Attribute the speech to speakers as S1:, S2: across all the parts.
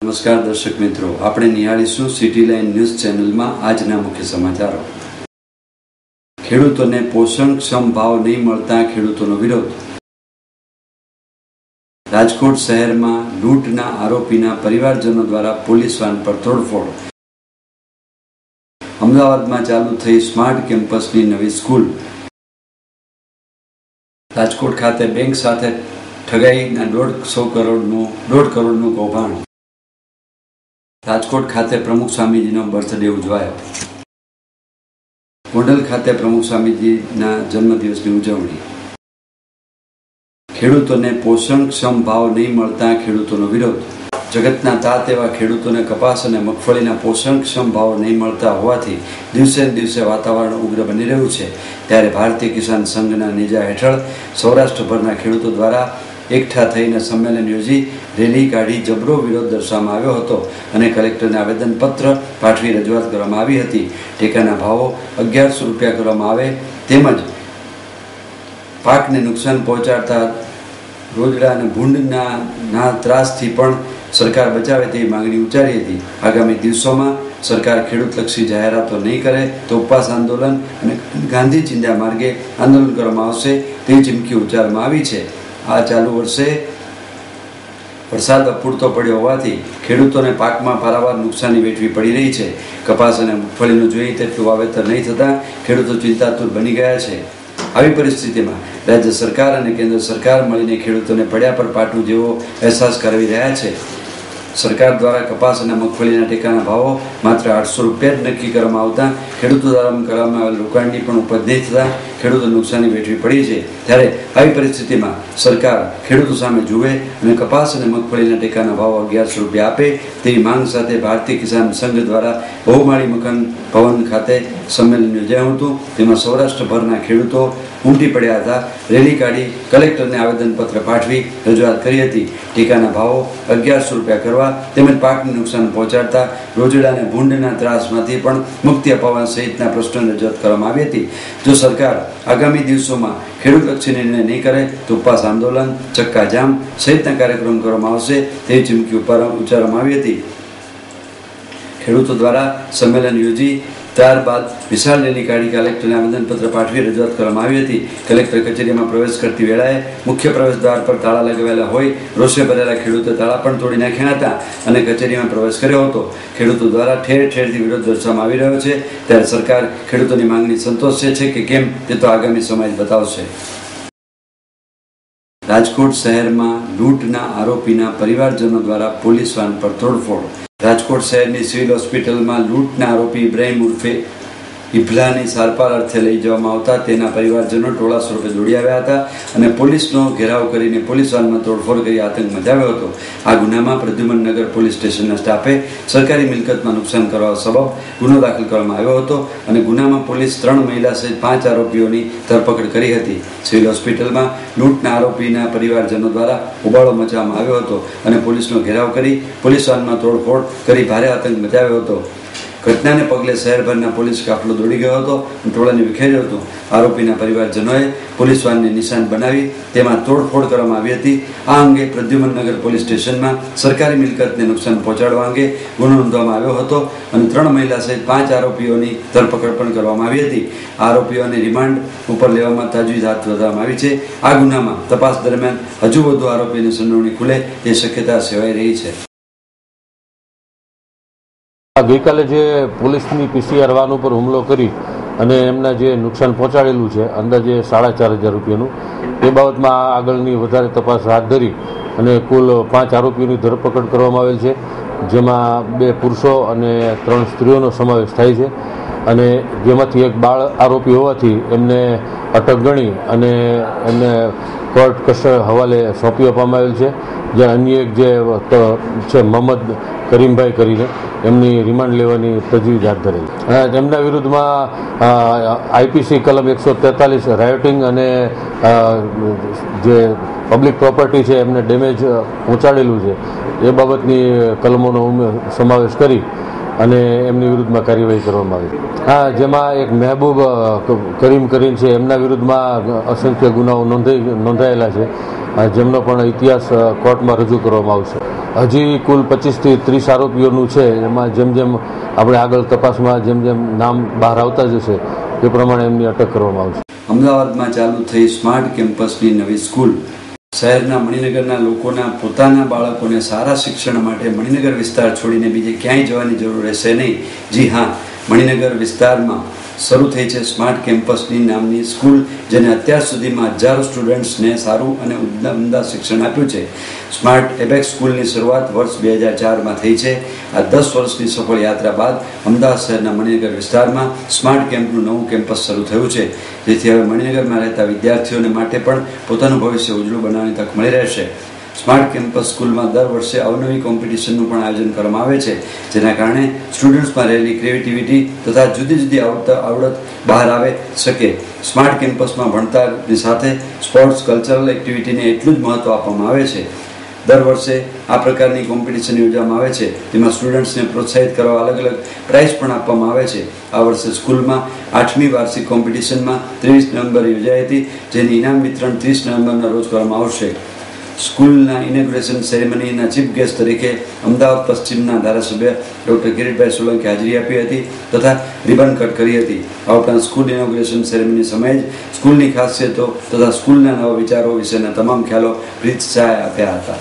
S1: નમસ્કાર દર્શક મિત્રો, આપણે નિહાળીશું સિટી લાઇન ન્યૂઝ ચેનલમાં આજના મુખ્ય સમાચારો. ખેડૂતોને પોષણક્ષમ ભાવ નહીં મળતા ખેડૂતોનો વિરોધ. રાજકોટ શહેરમાં લૂંટના આરોપીના પરિવારજનો દ્વારા પોલીસ વાન પર તોડફોડ. અમદાવાદમાં ચાલુ થઈ સ્માર્ટ કેમ્પસની નવી સ્કૂલ. રાજકોટ ખાતે બેંક સાથે ઠગાઈના 1.5 કરોડનું કૌભાંડ. રાજકોટ ખાતે પ્રમુખ સ્વામીજીનો બર્થડે ઉજવાયો. ગોંડલ ખાતે પ્રમુખ સ્વામીજીના જન્મદિવસની ઉજવણી. ખેડૂતોને પોષણક્ષમ ભાવ નહીં મળતા ખેડૂતોનો વિરોધ. જગતના તાત એવા ખેડૂતોને કપાસ અને મગફળીના પોષણક્ષમ ભાવ નહીં મળતા હોવાથી દિવસે ને દિવસે વાતાવરણ ઉગ્ર બની રહ્યું છે. ત્યારે ભારતીય કિસાન સંઘના નેજા હેઠળ સૌરાષ્ટ્રભરના ખેડૂતો દ્વારા એકઠા થઈને સંમેલન યોજી રેલી કાઢી જબરો વિરોધ દર્શાવવામાં આવ્યો હતો અને કલેક્ટરને આવેદનપત્ર પાઠવી રજૂઆત કરવામાં આવી હતી. ટેકાના ભાવો 1100 રૂપિયા કરવામાં આવે તેમજ પાકને નુકસાન પહોંચાડતા રોજડા અને ભૂંડના ત્રાસથી પણ સરકાર બચાવે તેવી માંગણી ઉચ્ચારી હતી. આગામી દિવસોમાં સરકાર ખેડૂતલક્ષી જાહેરાતો નહીં કરે તો ઉપવાસ આંદોલન અને ગાંધી ચિંધ્યા માર્ગે આંદોલન કરવામાં આવશે તેવી ચીમકી ઉચ્ચારવામાં આવી છે. આ ચાલુ વર્ષે વરસાદ અપૂરતો પડ્યો હોવાથી ખેડૂતોને પાકમાં પારાવાર નુકસાની વેઠવી પડી રહી છે. કપાસ અને મગફળીનું જોઈએ તેટલું વાવેતર નહીં થતાં ખેડૂતો ચિંતાતુર બની ગયા છે. આવી પરિસ્થિતિમાં રાજ્ય સરકાર અને કેન્દ્ર સરકાર મળીને ખેડૂતોને પડ્યા પર પાટું જેવો અહેસાસ કરાવી રહ્યા છે. સરકાર દ્વારા કપાસ અને મગફળીના ટેકાના ભાવો માત્ર 800 રૂપિયા જ નક્કી કરવામાં આવતા ખેડૂતો દ્વારા કરવામાં આવેલ રોકાણની પણ ઉપજ નહીં થતાં ખેડૂતો નુકસાની વેઠવી પડી છે. ત્યારે આવી પરિસ્થિતિમાં સરકાર ખેડૂતો સામે જુએ અને કપાસ અને મગફળીના ટેકાના ભાવ 1100 રૂપિયા આપે તેવી માંગ સાથે ભારતીય કિસાન સંઘ દ્વારા બહુમાળી મકાન ભવન ખાતે સંમેલન યોજાયું હતું. તેમાં સૌરાષ્ટ્રભરના ખેડૂતો ઉમટી પડ્યા હતા. રેલી કાઢી કલેક્ટરને આવેદનપત્ર પાઠવી રજૂઆત કરી હતી. ટેકાના ભાવો 1100 રૂપિયા કરવા તેમજ પાકને નુકસાન પહોંચાડતા રોજડા અને ભૂંડના ત્રાસમાંથી પણ મુક્તિ અપાવવા સહિતના પ્રશ્નોની રજૂઆત કરવામાં આવી હતી. જો સરકાર આગામી દિવસોમાં ખેડૂતલક્ષી નિર્ણય નહીં કરે તો ઉપવાસ આંદોલન, ચક્કાજામ સહિતના કાર્યક્રમ કરવામાં આવશે તેવી ચીમકી ઉચ્ચારવામાં આવી હતી. ખેડૂતો દ્વારા સંમેલન યોજી ત્યારબાદ વિશાળ રેલી કાઢી કલેક્ટરને આવેદનપત્ર પાઠવી રજૂઆત કરવામાં આવી હતી. કલેક્ટર કચેરીમાં પ્રવેશ કરતી વેળાએ મુખ્ય પ્રવેશ દ્વાર પર તાળા લગાવેલા હોય રોષે ભરેલા ખેડૂતો તાળા પણ તોડી નાખ્યા હતા અને કચેરીમાં પ્રવેશ કર્યો હતો. ખેડૂતો દ્વારા ઠેર ઠેરથી વિરોધ દર્શાવવામાં આવી રહ્યો છે. ત્યારે સરકાર ખેડૂતોની માંગણી સંતોષે છે કે કેમ તે તો આગામી સમય જ બતાવશે. રાજકોટ શહેરમાં લૂંટના આરોપીના પરિવારજનો દ્વારા પોલીસ વાન પર તોડફોડ. રાજકોટ શહેરની સિવિલ હોસ્પિટલમાં લૂંટના આરોપી ઇબ્રાહીમ ઉર્ફે ઇબ્લાની સારવાર અર્થે લઈ જવામાં આવતા તેના પરિવારજનો ટોળા સ્વરૂપે દોડી આવ્યા હતા અને પોલીસનો ઘેરાવ કરીને પોલીસ વાનમાં તોડફોડ કરી આતંક મચાવ્યો હતો. આ ગુનામાં પ્રદ્યુમનનગર પોલીસ સ્ટેશનના સ્ટાફે સરકારી મિલકતમાં નુકસાન કરવા સબબ ગુનો દાખલ કરવામાં આવ્યો હતો અને ગુનામાં પોલીસ 3 મહિલા સહિત 5 આરોપીઓની ધરપકડ કરી હતી. સિવિલ હોસ્પિટલમાં લૂંટના આરોપીના પરિવારજનો દ્વારા હોબાળો મચાવવામાં આવ્યો હતો અને પોલીસનો ઘેરાવ કરી પોલીસ વાનમાં તોડફોડ કરી ભારે આતંક મચાવ્યો હતો. ઘટનાને પગલે શહેરભરના પોલીસ કાફલો દોડી ગયો હતો અને ટોળાને વિખેર્યો હતો. આરોપીના પરિવારજનોએ પોલીસ વાનને નિશાન બનાવી તેમાં તોડફોડ કરવામાં આવી હતી. આ અંગે પ્રદ્યુમનનગર પોલીસ સ્ટેશનમાં સરકારી મિલકતને નુકસાન પહોંચાડવા અંગે ગુનો નોંધવામાં આવ્યો હતો અને 3 મહિલા સહિત 5 આરોપીઓની ધરપકડ પણ કરવામાં આવી હતી. આરોપીઓને રિમાન્ડ ઉપર લેવામાં તાજવીજ હાથ ધરવામાં આવી છે. આ ગુનામાં તપાસ દરમિયાન હજુ વધુ આરોપીની સંડોવણી ખુલે તે શક્યતા સેવાઈ રહી છે.
S2: ગઈકાલે જે પોલીસની PCR વાન ઉપર હુમલો કરી અને એમના જે નુકસાન પહોંચાડેલું છે અંદાજે 4500 રૂપિયાનું, એ બાબતમાં આગળની વધારે તપાસ હાથ ધરી અને કુલ 5 આરોપીઓની ધરપકડ કરવામાં આવેલ છે, જેમાં 2 પુરુષો અને 3 સ્ત્રીઓનો સમાવેશ થાય છે અને જેમાંથી એક બાળ આરોપી હોવાથી એમને અટક ગણી અને એમને કોર્ટ કસ્ટડી હવાલે સોંપી આપવામાં આવેલ છે. જ્યારે અન્ય એક જે છે મોહમ્મદ કરીમભાઈ કરીને એમની રિમાન્ડ લેવાની તજવીજ હાથ ધરેલી. તેમના વિરુદ્ધમાં IPC કલમ 143 રાયોટિંગ અને જે પબ્લિક પ્રોપર્ટી છે એમને ડેમેજ પહોંચાડેલું છે એ બાબતની કલમોનો સમાવેશ કરી અને એમની વિરુદ્ધમાં કાર્યવાહી કરવામાં આવી. હા, જેમાં એક મહેબૂબ કરીમ કરીને છે, એમના વિરુદ્ધમાં અસંખ્ય ગુનાઓ નોંધાયેલા છે, જેમનો પણ ઇતિહાસ કોર્ટમાં રજૂ કરવામાં આવશે. હજી કુલ 25 થી 30 આરોપીઓનું છે. એમાં જેમ જેમ આપણે આગળ તપાસમાં જેમ જેમ નામ બહાર આવતા જશે એ પ્રમાણે એમની અટક કરવામાં આવશે.
S1: અમદાવાદમાં ચાલુ થઈ સ્માર્ટ કેમ્પસની નવી સ્કૂલ. શહેરના મણિનગરના લોકોના પોતાના બાળકોને સારા શિક્ષણ માટે મણિનગર વિસ્તાર છોડીને બીજે ક્યાંય જવાની જરૂર રહેશે નહીં. જી હા, મણિનગર વિસ્તારમાં શરૂ થઈ છે સ્માર્ટ કેમ્પસની નામની સ્કૂલ, જેને અત્યાર સુધીમાં હજારો સ્ટુડન્ટ્સને સારું અને ઉમદા શિક્ષણ આપ્યું છે. સ્માર્ટ એબેક્સ સ્કૂલની શરૂઆત વર્ષ 2004માં થઈ છે. આ 10 વર્ષની સફળ યાત્રા બાદ અમદાવાદ શહેરના મણિનગર વિસ્તારમાં સ્માર્ટ કેમ્પનું નવું કેમ્પસ શરૂ થયું છે, જેથી હવે મણિનગરમાં રહેતા વિદ્યાર્થીઓને માટે પણ પોતાનું ભવિષ્ય ઉજળું બનાવવાની તક મળી રહેશે. સ્માર્ટ કેમ્પસ સ્કૂલમાં દર વર્ષે અવનવી કોમ્પિટિશનનું પણ આયોજન કરવામાં આવે છે, જેના કારણે સ્ટુડન્ટ્સમાં રહેલી ક્રિએટિવિટી તથા જુદી જુદી આવડત બહાર આવે શકે. સ્માર્ટ કેમ્પસમાં ભણતરની સાથે સ્પોર્ટ્સ, કલ્ચરલ એક્ટિવિટીને એટલું જ મહત્ત્વ આપવામાં આવે છે. દર વર્ષે આ પ્રકારની કોમ્પિટિશન યોજવામાં આવે છે, તેમાં સ્ટુડન્ટ્સને પ્રોત્સાહિત કરવા અલગ અલગ પ્રાઇઝ પણ આપવામાં આવે છે. આ વર્ષે સ્કૂલમાં 8મી વાર્ષિક કોમ્પિટિશનમાં 23 નવેમ્બરે યોજાઈ હતી, જેની ઇનામ વિતરણ 30 નવેમ્બરના રોજ કરવામાં આવશે. સ્કૂલના ઇનોગ્રેશન સેરેમનીના ચીફ ગેસ્ટ તરીકે અમદાવાદ પશ્ચિમના ધારાસભ્ય ડૉક્ટર કિરીટભાઈ સોલંકી હાજરી આપી હતી તથા રિબન કટ કરી હતી. આ ઉપરાંત સ્કૂલ ઇનોગ્રેશન સેરેમની સમયે જ સ્કૂલની ખાસિયતો તથા સ્કૂલના નવા વિચારો વિશેના તમામ ખ્યાલો પ્રીત શાહે આપ્યા હતા.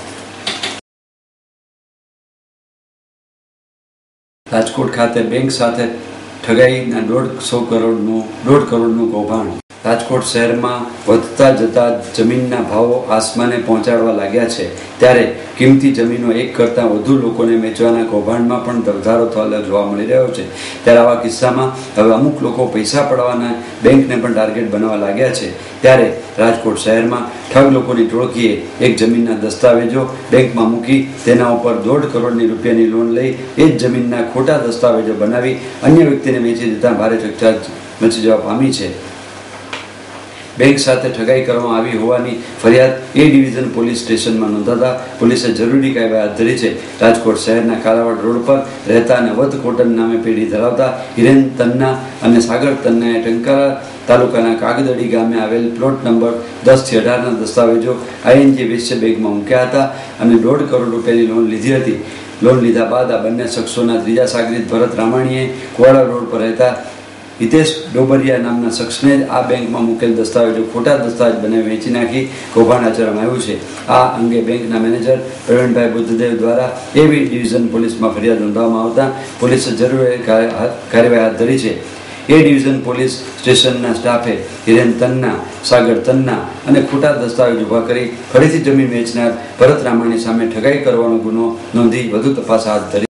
S1: રાજકોટ ખાતે બેંક સાથે ઠગાઈના 1.5 કરોડનું કૌભાંડ. રાજકોટ શહેરમાં વધતા જતા જમીનના ભાવો આસમાને પહોંચાડવા લાગ્યા છે, ત્યારે કિંમતી જમીનો એક કરતાં વધુ લોકોને વેચવાના કૌભાંડમાં પણ વધારો થયેલો જોવા મળી રહ્યો છે. ત્યારે આવા કિસ્સામાં હવે અમુક લોકો પૈસા પડવાના બેંકને પણ ટાર્ગેટ બનાવવા લાગ્યા છે. ત્યારે રાજકોટ શહેરમાં ઠગ લોકોની ટોળકીએ એક જમીનના દસ્તાવેજો બેંકમાં મૂકી તેના ઉપર 1.5 કરોડ રૂપિયાની લોન લઈ એ જ જમીનના ખોટા દસ્તાવેજો બનાવી અન્ય વ્યક્તિને વેચી દેતા ભારે ચકચાર મચી જવા પામી છે. બેંક સાથે ઠગાઈ કરવામાં આવી હોવાની ફરિયાદ એ ડિવિઝન પોલીસ સ્ટેશનમાં નોંધાતા પોલીસે જરૂરી કાર્યવાહી હાથ ધરી છે. રાજકોટ શહેરના કાલાવાડ રોડ પર રહેતા અને વધ કોટન નામે પેઢી ધરાવતા હિરેન તન્ના અને સાગર તન્નાએ ટંકારા તાલુકાના કાગદડી ગામે આવેલ પ્લોટ નંબર 10 થી 18ના દસ્તાવેજો ING વેશ્ય બેંકમાં મૂક્યા હતા અને 1.5 કરોડ રૂપિયાની લોન લીધી હતી. લોન લીધા બાદ આ બંને શખ્સોના ત્રીજા સાગરીત ભરત રામાણીએ કુવાડા રોડ પર રહેતા હિતેશ ડોબરિયા નામના શખ્સને આ બેંકમાં મૂકેલ દસ્તાવેજો ખોટા દસ્તાવેજ બનાવી વેચી નાખી કૌભાંડ આચરવામાં આવ્યું છે. આ અંગે બેંકના મેનેજર પ્રવીણભાઈ બુદ્ધદેવ દ્વારા એવી ડિવિઝન પોલીસમાં ફરિયાદ નોંધવામાં આવતા પોલીસે જરૂરી કાર્યવાહી હાથ ધરી છે. એ ડિવિઝન પોલીસ સ્ટેશનના સ્ટાફે હિરેન તન્ના, સાગર તન્ના અને ખોટા દસ્તાવેજ ઊભા કરી ફરીથી જમીન વેચનાર ભરત રામાણી સામે ઠગાઈ કરવાનો ગુનો નોંધી વધુ તપાસ હાથ ધરી.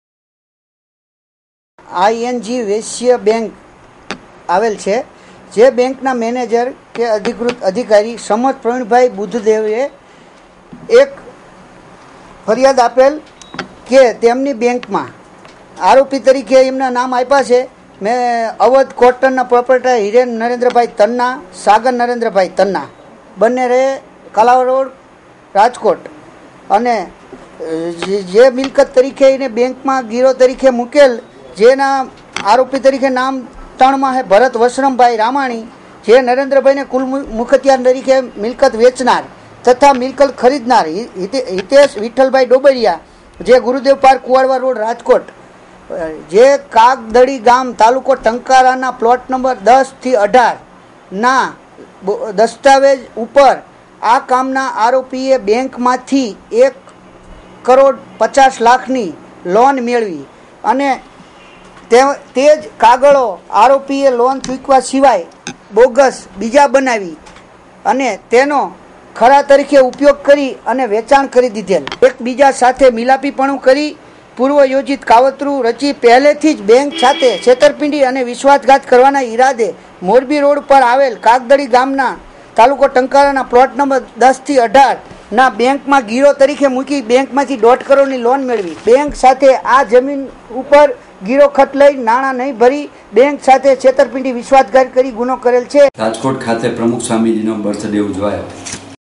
S3: ING વેશ્ય બેંક આવેલ છે, જે બેંકના મેનેજર કે અધિકૃત અધિકારી સમત પ્રવીણભાઈ બુદ્ધદેવે એક ફરિયાદ આપેલ કે તેમની બેંકમાં આરોપી તરીકે એમના નામ આપ્યા છે. મેં અવધ કોટનના પ્રોપર્ટર હિરેન નરેન્દ્રભાઈ તન્ના, સાગર નરેન્દ્રભાઈ તન્ના, બંને રહે કાલાવા રોડ રાજકોટ. અને જે મિલકત તરીકે એને બેંકમાં ગીરો તરીકે મૂકેલ, જેના આરોપી તરીકે નામ 3માં છે ભરત વસરમભાઈ રામાણી, જે નરેન્દ્રભાઈને કુલ મુખત્યાર તરીકે મિલકત વેચનાર તથા મિલકત ખરીદનાર હિતેશ વિઠ્ઠલભાઈ ડોબરિયા, જે ગુરુદેવ પાર્ક કુવાડવા રોડ રાજકોટ, જે કાગદડી ગામ તાલુકો ટંકારાના પ્લોટ નંબર 10 થી 18ના દસ્તાવેજ ઉપર આ કામના આરોપીએ બેંકમાંથી 1,50,00,000ની લોન મેળવી અને તે જ કાગળો આરોપીએ લોન ચૂકવા સિવાય બોગસ બીજા બનાવી અને તેનો ખરા તરીકે ઉપયોગ કરી અને વેચાણ કરી દીધેલ. એકબીજા સાથે મિલાપીપણું કરી પૂર્વ યોજિત કાવતરું રચી પહેલેથી જ બેંક સાથે છેતરપિંડી અને વિશ્વાસઘાત કરવાના ઈરાદે મોરબી રોડ પર આવેલ કાગદડી ગામના તાલુકો ટંકારાના પ્લોટ નંબર 10 થી 18ના બેંકમાં ગીરો તરીકે મૂકી બેંકમાંથી 1.5 કરોડની લોન મેળવી. બેંક સાથે આ જમીન ઉપર ગીરો ખત લઈ નાણાં નહીં ભરી બેંક સાથે છેતરપિંડી વિશ્વાસઘાત કરી ગુનો કરેલ છે.
S1: રાજકોટ ખાતે પ્રમુખ સ્વામીજીનો બર્થડે ઉજવાયો.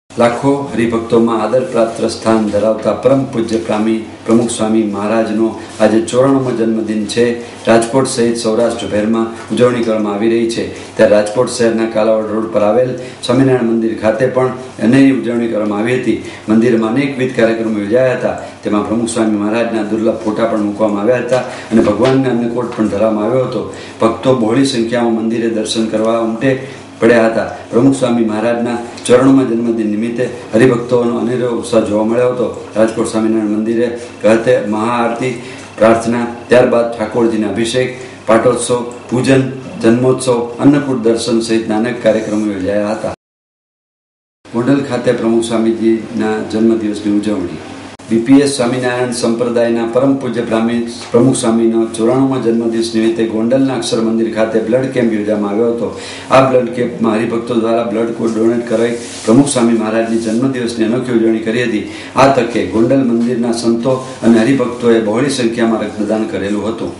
S1: લાખો હરિભક્તોમાં આદર પાત્ર સ્થાન ધરાવતા પરમ પૂજ્ય પ્રમુખ સ્વામી મહારાજનો આજે 94મો જન્મદિન છે. રાજકોટ સહિત સૌરાષ્ટ્રભરમાં ઉજવણી કરવામાં આવી રહી છે. ત્યારે રાજકોટ શહેરના કાલાવડ રોડ પર આવેલ સ્વામિનારાયણ મંદિર ખાતે પણ અનેરી ઉજવણી કરવામાં આવી હતી. મંદિરમાં અનેકવિધ કાર્યક્રમો યોજાયા હતા. તેમાં પ્રમુખ સ્વામી મહારાજના દુર્લભ ફોટા પણ મૂકવામાં આવ્યા હતા અને ભગવાનના અન્નકોટ પણ ધરવામાં આવ્યો હતો. ભક્તો બહોળી સંખ્યામાં મંદિરે દર્શન કરવા ઉમટે પડ્યા હતા. પ્રમુખ સ્વામી મહારાજના 94મા જન્મદિન નિમિત્તે હરિભક્તોનો અનેરો ઉત્સાહ જોવા મળ્યો હતો. રાજકોટ સ્વામિનારાયણ મંદિરે ખાતે મહાઆરતી, પ્રાર્થના, ત્યારબાદ ઠાકોરજીના અભિષેક, પાટોત્સવ, પૂજન, જન્મોત્સવ, અન્નકૂટ દર્શન સહિતના અનેક કાર્યક્રમો યોજાયા હતા. ગોંડલ ખાતે પ્રમુખ સ્વામીજીના જન્મદિવસની ઉજવણી. બીપીએસ સ્વામિનારાયણ સંપ્રદાયના પરમ પૂજ્ય પ્રમુખ સ્વામીનો 94મા જન્મદિવસ નિમિત્તે ગોંડલના અક્ષર મંદિર ખાતે બ્લડ કેમ્પ યોજવામાં આવ્યો હતો. આ બ્લડ કેમ્પમાં હરિભક્તો દ્વારા બ્લડ ડોનેટ કરાઈ પ્રમુખ સ્વામી મહારાજની જન્મદિવસની અનોખી ઉજવણી કરી હતી. આ તકે ગોંડલ મંદિરના સંતો અને હરિભક્તોએ બહોળી સંખ્યામાં રક્તદાન કરેલું હતું.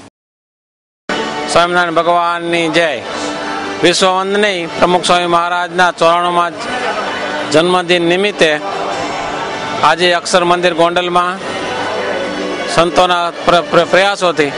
S4: સ્વામિનારાયણ ભગવાનની જય. વિશ્વ વંદનીય પ્રમુખ સ્વામી મહારાજના 94મા જન્મદિન નિમિત્તે આજે અક્ષર મંદિર ગોંડલમાં સંતોના પ્રયાસોથી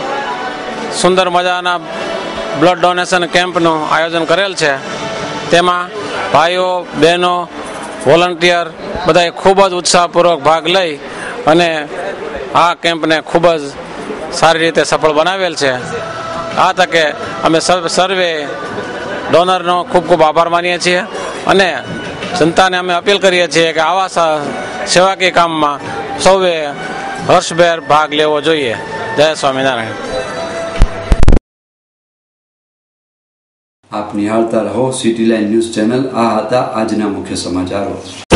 S4: સુંદર મજાના બ્લડ ડોનેશન કેમ્પનું આયોજન કરેલ છે. તેમાં ભાઈઓ, બહેનો, વોલન્ટિયર બધાએ ખૂબ જ ઉત્સાહપૂર્વક ભાગ લઈ અને આ કેમ્પને ખૂબ જ સારી રીતે સફળ બનાવેલ છે. આ તકે અમે સર્વે ડોનરનો ખૂબ ખૂબ આભાર માનીએ છીએ અને જનતાને અમે અપીલ કરીએ છીએ કે આવા સેવાકીય કામમાં સૌએ હર્ષભેર ભાગ લેવો જોઈએ. જય સ્વામિનારાયણ.
S1: આપ નિહાળતા રહો સિટી લાઇન ન્યૂઝ ચેનલ. આ હતા આજના મુખ્ય સમાચારો.